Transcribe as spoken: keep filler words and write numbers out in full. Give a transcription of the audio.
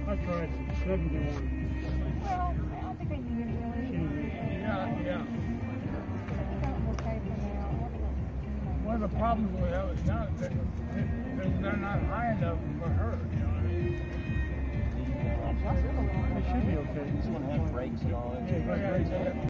I tried seventy-one. Well, I don't think they need it really. Yeah, yeah. It's okay for now. One of the problems we have is now that they're not high enough for her, you know what I mean? It should be okay. This one has brakes and all that. Yeah, right, right.